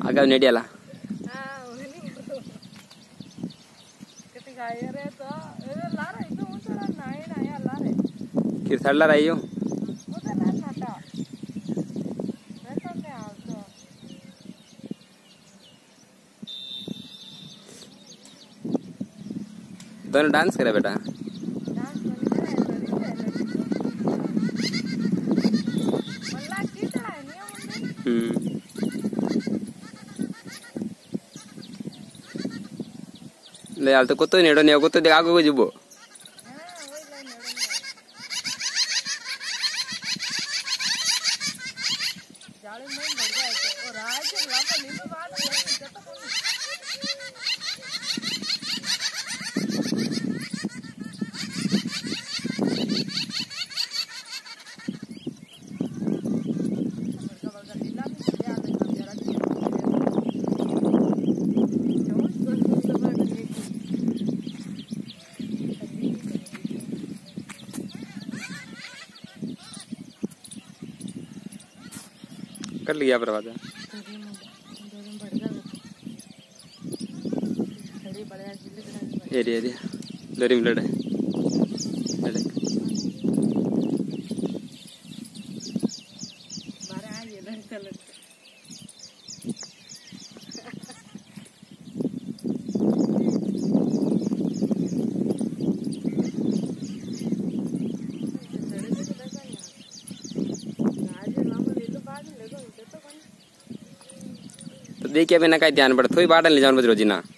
आगे नेडियाला किरथाडला राहियो दोनों डांस करे बेटा ले आल तो कुत्तो नेडो नहीं कुत्तो देख आगो को जुबो कर लिया बर्बाद एरिया एरिया दरी में लड़े तो देखिए बिना कहीं ध्यान पड़ थोड़ी बाटल ले जाऊं बज रोजी ना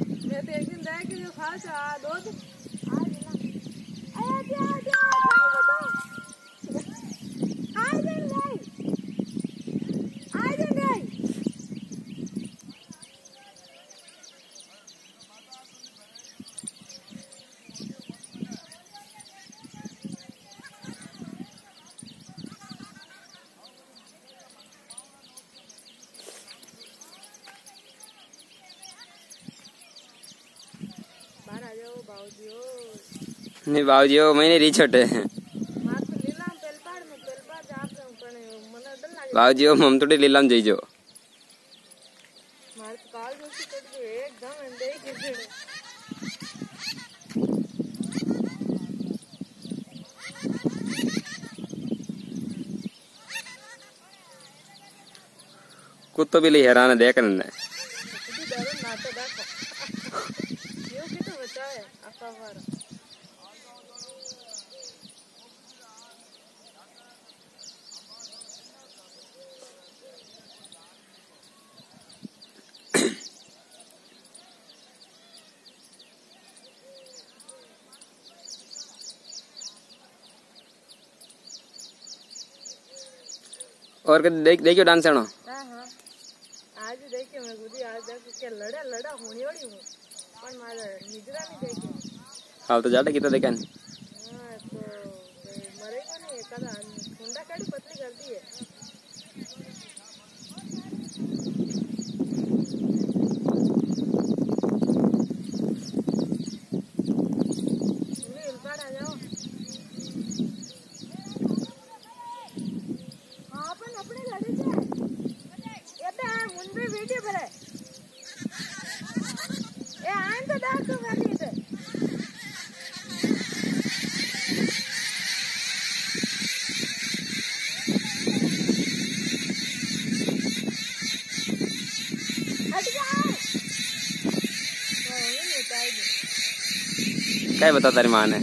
नहीं बाबूजी मैंने री छोटे बाबूजी हम थोड़ी लीलाम जाइजो कुत्तो भी हैरान है देख रहे और देखियो डांस है ना आज देखियो मैं गुदी आज देखो के लड़ा होनी वाली हूं पर मारे निजरा नहीं देखियो हाल तो जाटा कितना देखा नहीं हां तो मरेगा नहीं कदा ठंडा काड़ी पतली कर दी है ले उलपाड़ आ जाओ हां अपन अपने गाड़ी से ये पे मुंबई वीडियो पर है ए आन तो दाख तो कर दी थे क्या बता तारी माँ ने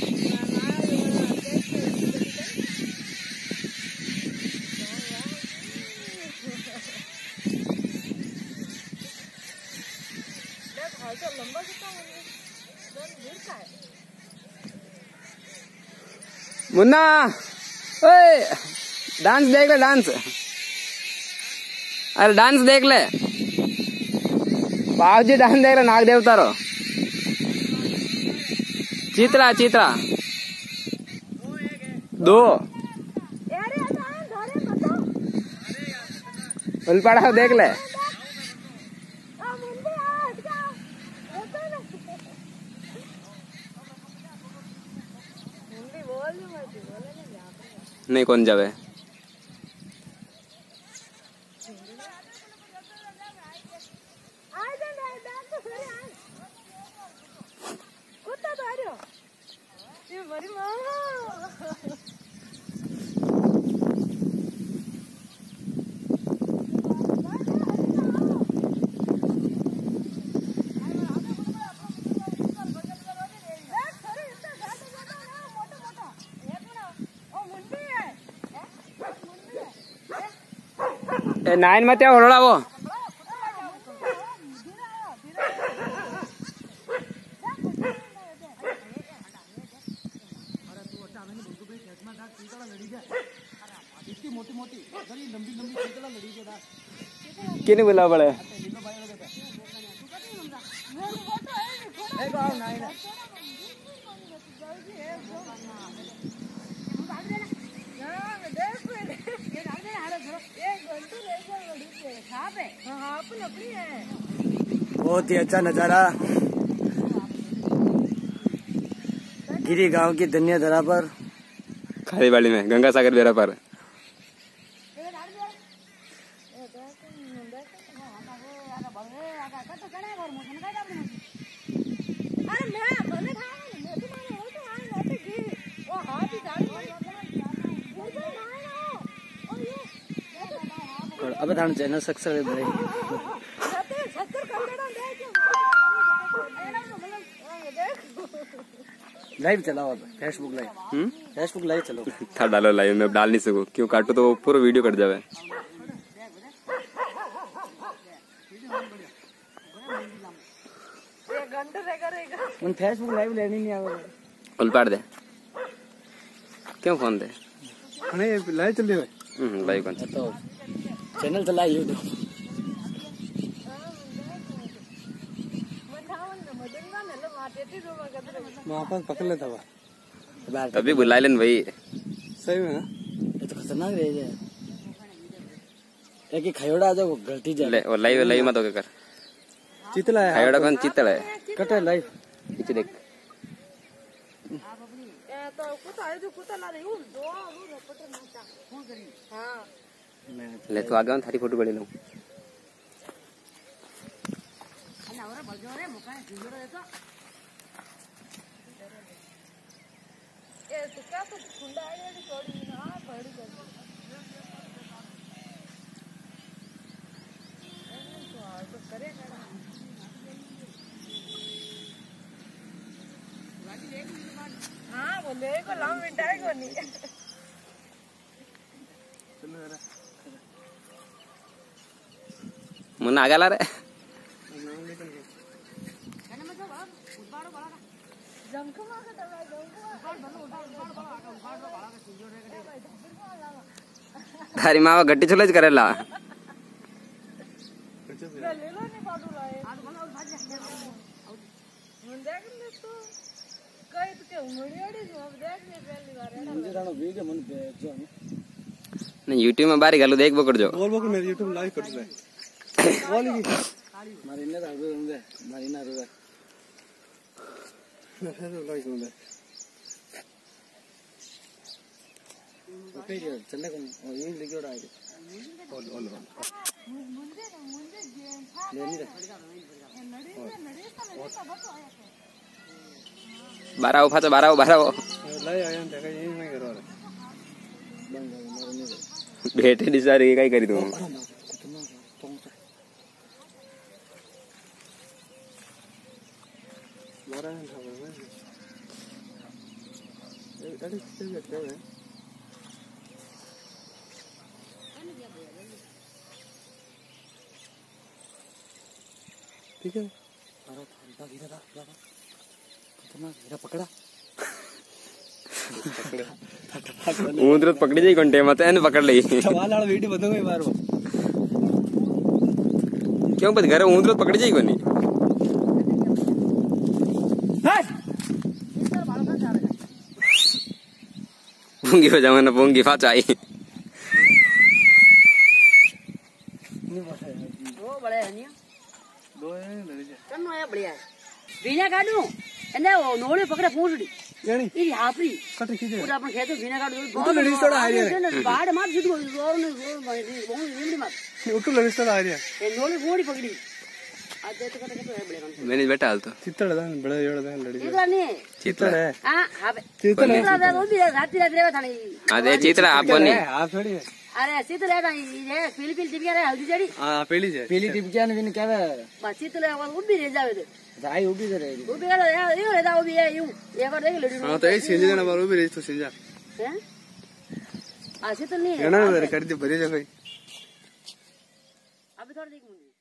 मुन्ना ओए डांस देख ले डांस अरे डांस देख ले बाबूजी डांस देख ले नाग देवता रो चित्रा चित्रा दो उलपाड़ा देख ले नहीं कौन जावे कुत्ता तो आ रही हो ये बड़ी मामा नाइन मत ओरड़ा वो किने बोला बड़े बहुत ही अच्छा नजारा गिरी गांव की धन्य धरा पर खारी वाली में गंगा सागर बेरा पर अब थाने चैनल सब्सक्राइब करें लाइव चलाओ फेसबुक लाइव चलो था डालो लाइव में डाल नहीं सकूं क्यों काटू तो पूरा वीडियो कट जावे उन फेसबुक लाइव लेनी नहीं आवे उलपाड़ दे क्यों फोन दे नहीं लाइव चल रही है लाइव कौन तो चैनल चला यूट्यूब वहाँ पर पकड़ लेता हुआ तभी बुला लेन भाई सही में ना ये तो खतरनाक रह जाए एक खयोड़ा आ जाओ गलती जाए वो लाइव मत होके कर चितला है खयोड़ा कौन चितल है कटे लाइव पीछे देख तो कुत्ता है जो कुत्ता ला रही हूं दो रपट नाचा फोन करी हां ले तो आगे थारी फोटो बड़ी लूं अल्लाह और बजो रे मुका वीडियो रे तो ए तो क्या तो खुंडा है ये छोड़ी ना बड़ी कर तो करेगा हाँ बोले को लाम मिटाई को नहीं मुन्ना आगे ला रे थारी मावा गट्टी चुलेज करेला नहीं यूट्यूब में बारी गालू देख पकड़ जो बोल बोल मेरे यूट्यूब लाइव कर दे बोल की मारिना रागो होंगे मारिना रुगा मैं लाइव कर दे ओके चलने को और ये लिखो रहा है ऑल लेनी रे बाराओ फाचा बाराओ लाइव आया देखा यही मैं करो भेटे दिसारी काय करी तू ठीक है पकड़ा ऊंद्रत पकड़ी जाई घंटे मत एने पकड़ ली सवाल वाला वीडियो बंद हो गई बार क्यों बस घर ऊंद्रत पकड़ी जाई कोनी पूंगी हो जावे ना पूंगी फाचाई वो बड़े है नहीं दो है लड़ी कन्नो है बढ़िया बिना काटू एने वो नोड़े पकड़े पूंछड़ी जानी ई हापरी कट खींचे पूरा अपन खेतो बिना काटू उठो लड़ी तोड़ा आ रही है बाड़ मार सीधो जोर ने जोर बहुत निमड़ी मार उठो लड़ी तोड़ा आ रही है ए नोड़े गोड़ी पकड़ी आते तो कटे तो है बड़े कौन मैंने बैठा हाल तो चित्तड़ दा बड़ा योड़ा दा लड़ी चित्रा नहीं चित्र है हां हां चित्तड़ चित्रा दा वो भी रात रात रे थाने अरे चित्र आपको नहीं हां थोड़ी है अरे चित्रा ना ये पीली पीली टिपिया रे हल्दी जड़ी हां पीली टिपकिया ने क्या बस चित्रा वो भी रे जावे दे भाई उभी करे उभी का ये रे दा उभी है यूं ये कर देख लड़ी हां तो ए सिंजा ना बार उभी रे तो सिंजा हैं आ चित्र नहीं गणा कर दे भरी जा भाई अभी थोड़ा देख मुझे